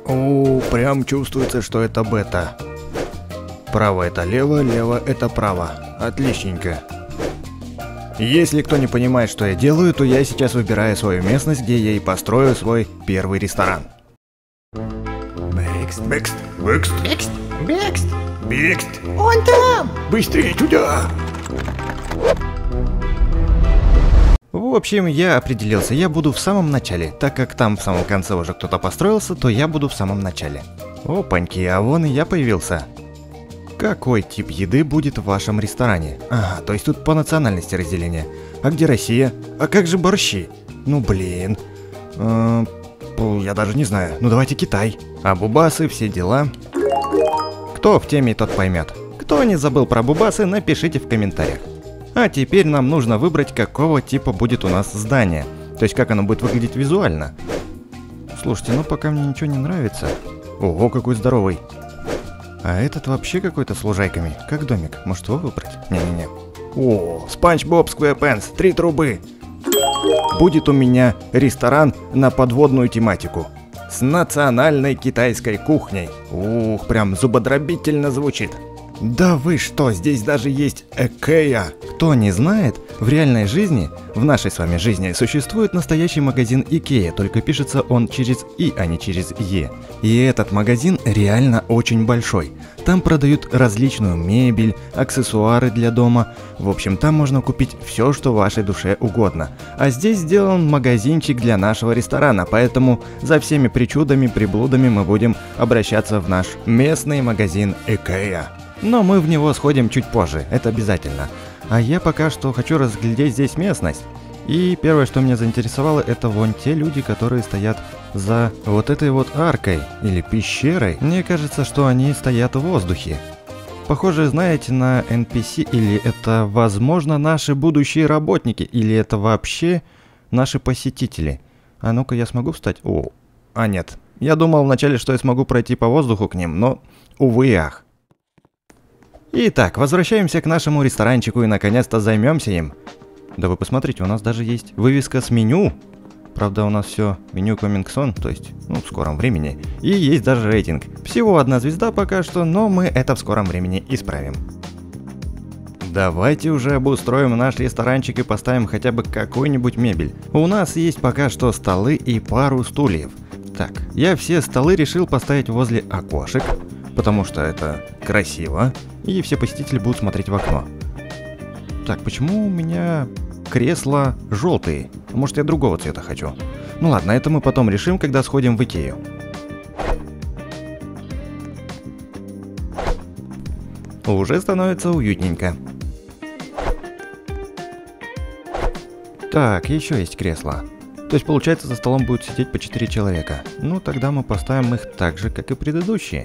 О, прям чувствуется, что это бета. Право это лево, лево это право. Отличненько. Если кто не понимает, что я делаю, то я сейчас выбираю свою местность, где я и построю свой первый ресторан. Бэкст, бэкст, бэкст, Бекст, Бекст, бэкст. он там! Быстрее туда! В общем, я определился, я буду в самом начале. Так как там в самом конце уже кто-то построился, то я буду в самом начале. Опаньки, а вон и я появился. Какой тип еды будет в вашем ресторане? Ага, то есть тут по национальности разделение. А где Россия? А как же борщи? Ну блин. Я даже не знаю. Ну давайте Китай. А бубасы, все дела. Кто в теме, тот поймет. Кто не забыл про бубасы, напишите в комментариях. А теперь нам нужно выбрать, какого типа будет у нас здание. То есть как оно будет выглядеть визуально. Слушайте, ну пока мне ничего не нравится. Ого, какой здоровый. А этот вообще какой-то с лужайками. Как домик? Может его выбрать? Не-не-не. О, Спанч Боб Сквепенс, 3 трубы. Будет у меня ресторан на подводную тематику. С национальной китайской кухней. Ух, прям зубодробительно звучит. Да вы что, здесь даже есть Экея. Кто не знает, в реальной жизни, в нашей с вами жизни, существует настоящий магазин Икея, только пишется он через И, а не через Е. И этот магазин реально очень большой. Там продают различную мебель, аксессуары для дома. В общем, там можно купить все, что вашей душе угодно. А здесь сделан магазинчик для нашего ресторана, поэтому за всеми причудами, приблудами мы будем обращаться в наш местный магазин Икея. Но мы в него сходим чуть позже, это обязательно. А я пока что хочу разглядеть здесь местность. И первое, что меня заинтересовало, это вон те люди, которые стоят за вот этой вот аркой или пещерой. Мне кажется, что они стоят в воздухе. Похоже, знаете, на NPC, или это, возможно, наши будущие работники, или это вообще наши посетители. А ну-ка, я смогу встать? О, а нет. Я думал вначале, что я смогу пройти по воздуху к ним, но увы и ах. Итак, возвращаемся к нашему ресторанчику и наконец-то займемся им. Да вы посмотрите, у нас даже есть вывеска с меню. Правда, у нас все меню coming soon, то есть, в скором времени. И есть даже рейтинг. Всего 1 звезда пока что, но мы это в скором времени исправим. Давайте уже обустроим наш ресторанчик и поставим хотя бы какую-нибудь мебель. У нас есть пока что столы и пару стульев. Так, я все столы решил поставить возле окошек, потому что это красиво, и все посетители будут смотреть в окно. Так, почему у меня кресла желтые? Может, я другого цвета хочу? Ну ладно, это мы потом решим, когда сходим в Икею. Уже становится уютненько. Так, еще есть кресла. То есть, получается, за столом будет сидеть по 4 человека. Ну, тогда мы поставим их так же, как и предыдущие.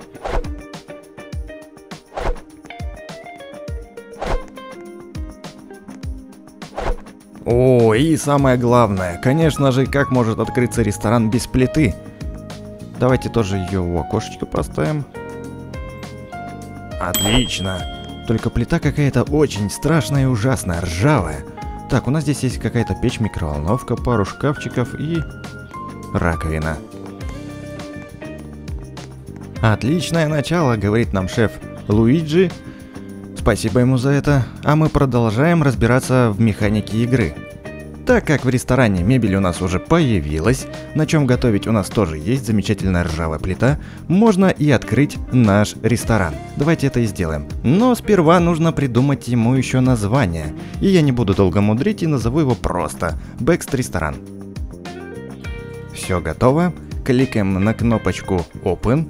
О, и самое главное, конечно же, как может открыться ресторан без плиты? Давайте тоже ее в окошечко поставим. Отлично. Только плита какая-то очень страшная и ужасная, ржавая. Так, у нас здесь есть какая-то печь, микроволновка, пару шкафчиков и раковина. Отличное начало, говорит нам шеф Луиджи. Спасибо ему за это, а мы продолжаем разбираться в механике игры. Так как в ресторане мебель у нас уже появилась, на чем готовить у нас тоже есть замечательная ржавая плита, можно и открыть наш ресторан. Давайте это и сделаем. Но сперва нужно придумать ему еще название. И я не буду долго мудрить и назову его просто Бэкст Ресторан. Все готово. Кликаем на кнопочку Open.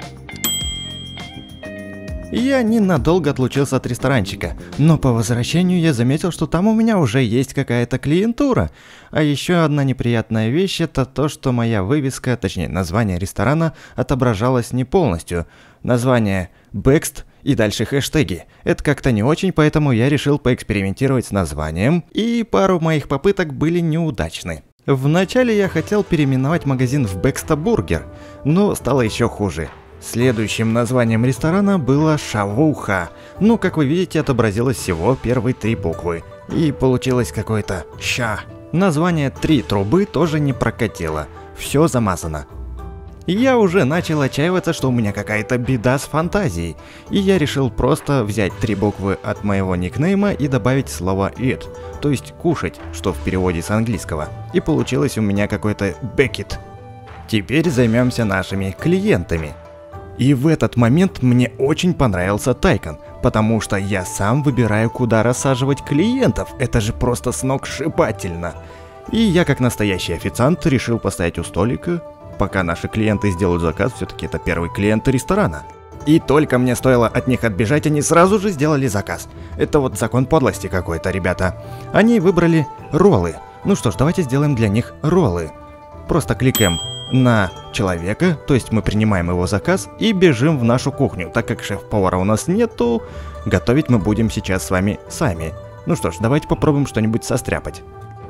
Я ненадолго отлучился от ресторанчика, но по возвращению я заметил, что там у меня уже есть какая-то клиентура. А еще одна неприятная вещь — это то, что моя вывеска, точнее название ресторана, отображалось не полностью. Название Бэкст и дальше хэштеги. Это как-то не очень, поэтому я решил поэкспериментировать с названием, и пару моих попыток были неудачны. Вначале я хотел переименовать магазин в Бэкста Бургер, но стало еще хуже. Следующим названием ресторана было Шавуха. Ну, как вы видите, отобразилось всего первые 3 буквы. И получилось какое-то ща. Название 3 трубы тоже не прокатило. Все замазано. И я уже начал отчаиваться, что у меня какая-то беда с фантазией. И я решил просто взять 3 буквы от моего никнейма и добавить слово eat, то есть кушать, что в переводе с английского. И получилось у меня какой-то Бекет. Теперь займемся нашими клиентами. И в этот момент мне очень понравился Тайкон, потому что я сам выбираю, куда рассаживать клиентов. Это же просто сногсшибательно. И я, как настоящий официант, решил постоять у столика, пока наши клиенты сделают заказ, все-таки это первые клиенты ресторана. И только мне стоило от них отбежать, они сразу же сделали заказ. Это вот закон подлости какой-то, ребята. Они выбрали роллы. Ну что ж, давайте сделаем для них роллы. Просто кликаем на человека, то есть мы принимаем его заказ и бежим в нашу кухню. Так как шеф-повара у нас нету, готовить мы будем сейчас с вами сами. Ну что ж, давайте попробуем что-нибудь состряпать.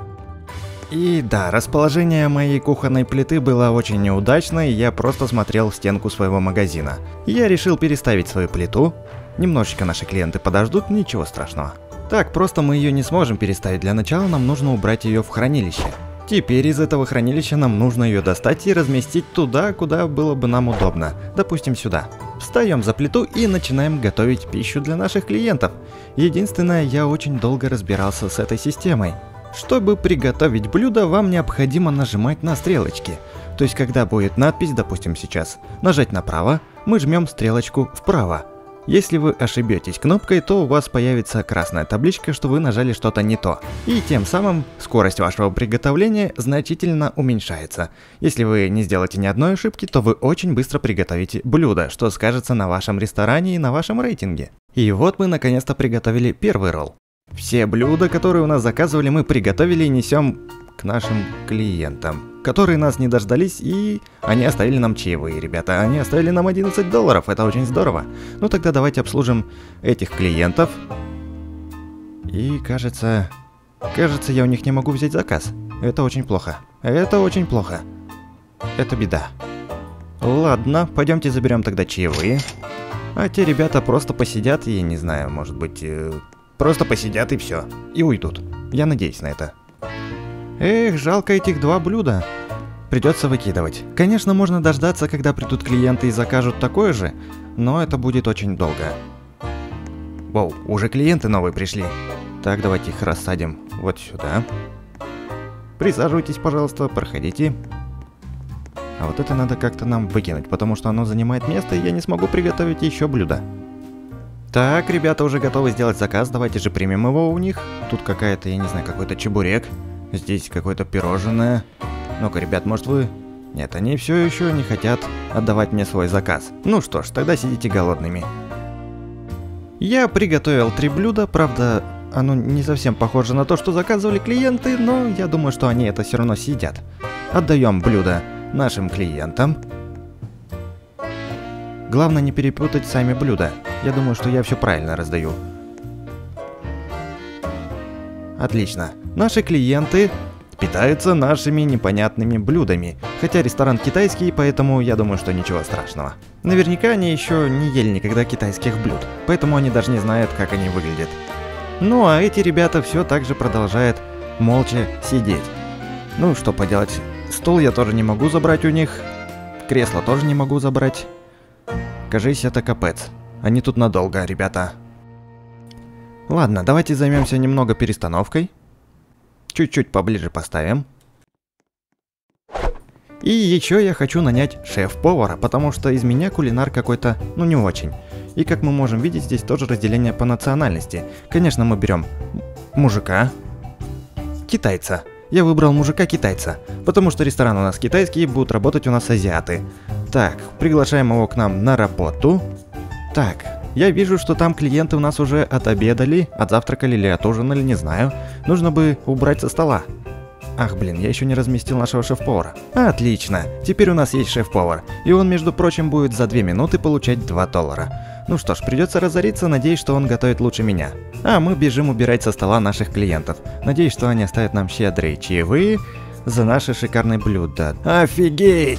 И да, расположение моей кухонной плиты было очень неудачно, и я просто смотрел в стенку своего магазина. Я решил переставить свою плиту. Немножечко наши клиенты подождут, ничего страшного. Так, просто мы ее не сможем переставить. Для начала нам нужно убрать ее в хранилище. Теперь из этого хранилища нам нужно ее достать и разместить туда, куда было бы нам удобно. Допустим, сюда. Встаем за плиту и начинаем готовить пищу для наших клиентов. Единственное, я очень долго разбирался с этой системой. Чтобы приготовить блюдо, вам необходимо нажимать на стрелочки. То есть, когда будет надпись, допустим, сейчас, нажать направо, мы жмем стрелочку вправо. Если вы ошибетесь кнопкой, то у вас появится красная табличка, что вы нажали что-то не то. И тем самым скорость вашего приготовления значительно уменьшается. Если вы не сделаете ни одной ошибки, то вы очень быстро приготовите блюдо, что скажется на вашем ресторане и на вашем рейтинге. И вот мы наконец-то приготовили первый ролл. Все блюда, которые у нас заказывали, мы приготовили и несем к нашим клиентам, которые нас не дождались, и они оставили нам чаевые, ребята. Они оставили нам $11, это очень здорово. Ну тогда давайте обслужим этих клиентов. И кажется, я у них не могу взять заказ. Это очень плохо. Это очень плохо. Это беда. Ладно, пойдемте заберем тогда чаевые. А те ребята просто посидят, и не знаю, может быть, просто посидят и все. И уйдут. Я надеюсь на это. Эх, жалко этих 2 блюда. Придется выкидывать. Конечно, можно дождаться, когда придут клиенты и закажут такое же, но это будет очень долго. Воу, уже клиенты новые пришли. Так, давайте их рассадим вот сюда. Присаживайтесь, пожалуйста, проходите. А вот это надо как-то нам выкинуть, потому что оно занимает место, и я не смогу приготовить еще блюдо. Так, ребята уже готовы сделать заказ, давайте же примем его у них. Тут какая-то, я не знаю, какой-то чебурек. Здесь какое-то пирожное. Ну-ка, ребят, может вы... Нет, они все еще не хотят отдавать мне свой заказ. Ну что ж, тогда сидите голодными. Я приготовил 3 блюда, правда, оно не совсем похоже на то, что заказывали клиенты, но я думаю, что они это все равно съедят. Отдаем блюдо нашим клиентам. Главное не перепутать сами блюда. Я думаю, что я все правильно раздаю. Отлично. Наши клиенты питаются нашими непонятными блюдами. Хотя ресторан китайский, поэтому я думаю, что ничего страшного. Наверняка они еще не ели никогда китайских блюд, поэтому они даже не знают, как они выглядят. Ну а эти ребята все так же продолжают молча сидеть. Ну что поделать, стол я тоже не могу забрать у них, кресло тоже не могу забрать. Кажись, это капец. Они тут надолго, ребята. Ладно, давайте займемся немного перестановкой. Чуть-чуть поближе поставим. И еще я хочу нанять шеф-повара, потому что из меня кулинар какой-то, ну не очень. И как мы можем видеть, здесь тоже разделение по национальности. Конечно, мы берем мужика, китайца. Я выбрал мужика-китайца, потому что ресторан у нас китайский, и будут работать у нас азиаты. Так, приглашаем его к нам на работу. Так, я вижу, что там клиенты у нас уже отобедали, отзавтракали или отужинали, не знаю. Нужно бы убрать со стола. Ах, блин, я еще не разместил нашего шеф-повара. Отлично, теперь у нас есть шеф-повар. И он, между прочим, будет за 2 минуты получать $2. Ну что ж, придется разориться, надеюсь, что он готовит лучше меня. А мы бежим убирать со стола наших клиентов. Надеюсь, что они оставят нам щедрые чаевые за наши шикарные блюда. Офигеть!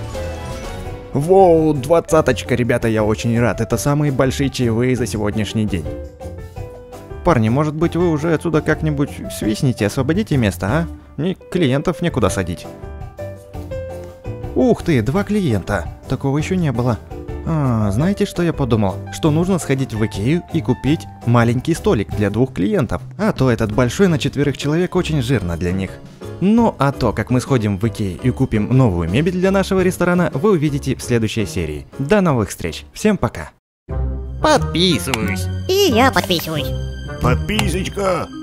Воу, 20-очка, ребята, я очень рад. Это самые большие чаевые за сегодняшний день. Парни, может быть, вы уже отсюда как-нибудь свистните, освободите место, а? Клиентов некуда садить. Ух ты, 2 клиента. Такого еще не было. Знаете, что я подумал? Что нужно сходить в Икею и купить маленький столик для 2 клиентов. А то этот большой на 4 человек очень жирно для них. Ну а то, как мы сходим в Икею и купим новую мебель для нашего ресторана, вы увидите в следующей серии. До новых встреч. Всем пока. Подписываюсь. И я подписываюсь. Подписочка.